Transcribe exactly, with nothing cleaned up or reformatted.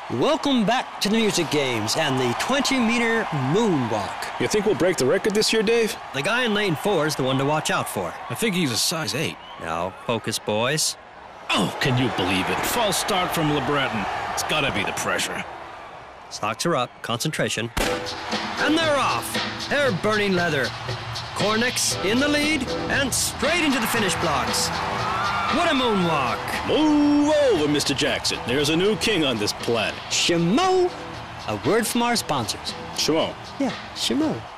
Welcome back to the music games and the twenty meter moonwalk. You think we'll break the record this year, Dave? The guy in lane four is the one to watch out for. I think he's a size eight. Now, focus, boys. Oh, can you believe it? False start from LeBreton. It's gotta be the pressure. Socks are up, concentration. And they're off. They're burning leather. Cornix in the lead and straight into the finish blocks. What a moonwalk. Move over, Mister Jackson. There's a new king on this planet. Shimo, a word from our sponsors. Shimo. Yeah, Shimo.